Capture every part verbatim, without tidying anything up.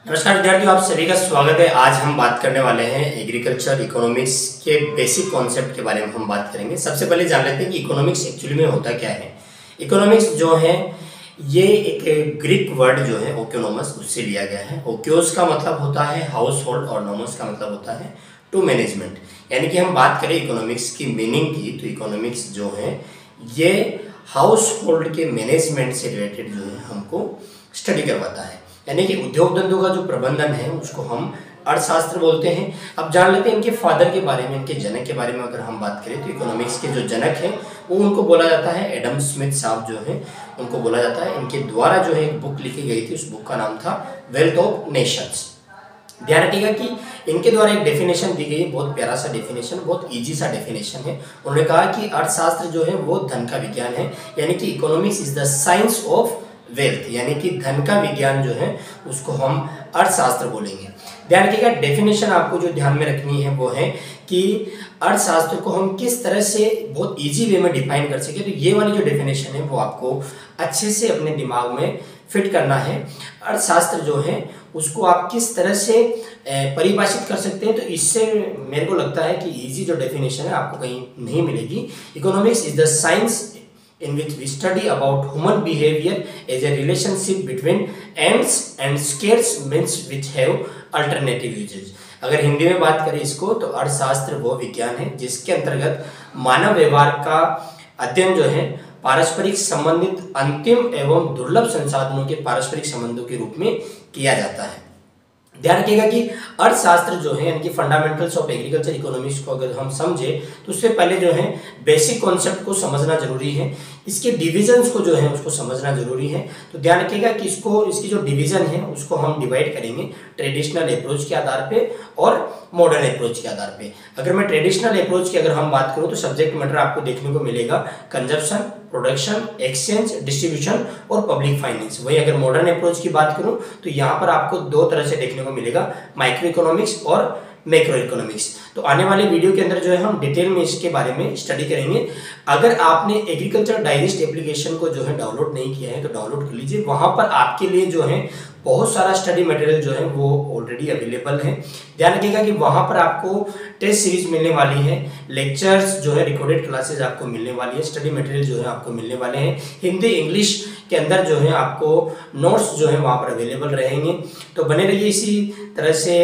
नमस्कार विद्यार्थियों, आप सभी का स्वागत है। आज हम बात करने वाले हैं एग्रीकल्चर इकोनॉमिक्स के बेसिक कॉन्सेप्ट के बारे में हम बात करेंगे। सबसे पहले जान लेते हैं कि इकोनॉमिक्स एक्चुअली में होता क्या है। इकोनॉमिक्स जो है ये एक ग्रीक वर्ड जो है ओक्योनोमस, उससे लिया गया है। ओक्योस का मतलब होता है हाउस होल्ड और नोमस का मतलब होता है टू मैनेजमेंट। यानी कि हम बात करें इकोनॉमिक्स की मीनिंग की, तो इकोनॉमिक्स जो है ये हाउस होल्ड के मैनेजमेंट से रिलेटेड जो है हमको स्टडी करवाता है। यानी कि उद्योग धंधों का जो प्रबंधन है उसको हम अर्थशास्त्र बोलते हैं। अब जान लेते हैं इनके फादर के बारे में, इनके जनक के बारे में। अगर हम बात करें तो इकोनॉमिक्स के जो जनक हैं वो उनको बोला जाता है एडम स्मिथ साहब जो है उनको बोला जाता है। इनके द्वारा जो है एक बुक लिखी गई थी, उस बुक का नाम था वेल्थ ऑफ नेशंस। ध्यान रखिएगा कि इनके द्वारा एक डेफिनेशन दी गई, बहुत प्यारा सा डेफिनेशन, बहुत इजी सा डेफिनेशन है। उन्होंने कहा कि अर्थशास्त्र जो है वो धन का विज्ञान है, यानी कि economics is the science of wealth, यानी कि धन का विज्ञान जो है उसको हम अर्थशास्त्र बोलेंगे। ध्यान रखिएगा, डेफिनेशन आपको जो ध्यान में रखनी है वो है कि अर्थशास्त्र को हम किस तरह से बहुत इजी वे में डिफाइन कर सके। तो ये वाली जो डेफिनेशन है वो आपको अच्छे से अपने दिमाग में फिट करना है। अर्थशास्त्र जो है उसको आप किस तरह से परिभाषित कर सकते हैं, तो इससे मेरे को लगता है कि इजी जो डेफिनेशन है आपको कहीं नहीं मिलेगी। Economics is the science in which we study about human behavior as a relationship between ends and scarce means which have alternative uses। अगर हिंदी में बात करें इसको तो अर्थशास्त्र वो विज्ञान है जिसके अंतर्गत मानव व्यवहार का अध्ययन जो है पारस्परिक संबंधित अंतिम एवं दुर्लभ संसाधनों के पारस्परिक संबंधों के रूप में किया जाता है। ध्यान रखिएगा कि अर्थशास्त्र जो है यानी कि फंडामेंटल्स ऑफ एग्रीकल्चर इकोनॉमिक्स को अगर हम समझे तो उससे पहले जो है बेसिक कॉन्सेप्ट को समझना जरूरी है, इसके डिविजन्स को जो है उसको समझना जरूरी है। तो ध्यान रखिएगा कि इसको इसकी जो डिवीजन है उसको हम डिवाइड करेंगे ट्रेडिशनल अप्रोच के आधार पे और मॉडर्न अप्रोच के आधार पे। अगर मैं ट्रेडिशनल अप्रोच की अगर हम बात करूँ तो सब्जेक्ट मैटर आपको देखने को मिलेगा कंजप्शन, प्रोडक्शन, एक्सचेंज, डिस्ट्रीब्यूशन और पब्लिक फाइनेंस। वही अगर मॉडर्न अप्रोच की बात करूं तो यहाँ पर आपको दो तरह से देखने को मिलेगा, माइक्रो इकोनॉमिक्स और मैक्रो इकोनॉमिक्स। तो आने वाले वीडियो के अंदर जो है हम डिटेल में इसके बारे में स्टडी करेंगे। अगर आपने एग्रीकल्चर डाइजेस्ट एप्लीकेशन को जो है डाउनलोड नहीं किया है तो डाउनलोड कर लीजिए, वहां पर आपके लिए जो है बहुत सारा स्टडी मटेरियल जो है वो ऑलरेडी अवेलेबल है। ध्यान रखिएगा कि वहां पर आपको टेस्ट सीरीज मिलने वाली है, लेक्चर्स जो है रिकॉर्डेड क्लासेस आपको मिलने वाली है, स्टडी मटेरियल जो है आपको मिलने वाले हैं। हिंदी इंग्लिश के अंदर जो है आपको नोट्स जो है वहां पर अवेलेबल रहेंगे। तो बने रहिए इसी तरह से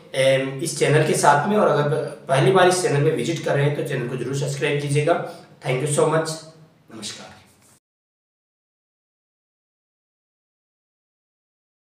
इस चैनल के साथ में। और अगर पहली बार इस चैनल पे विजिट कर रहे हैं तो चैनल को जरूर सब्सक्राइब कीजिएगा। Thank you so much. नमस्कार।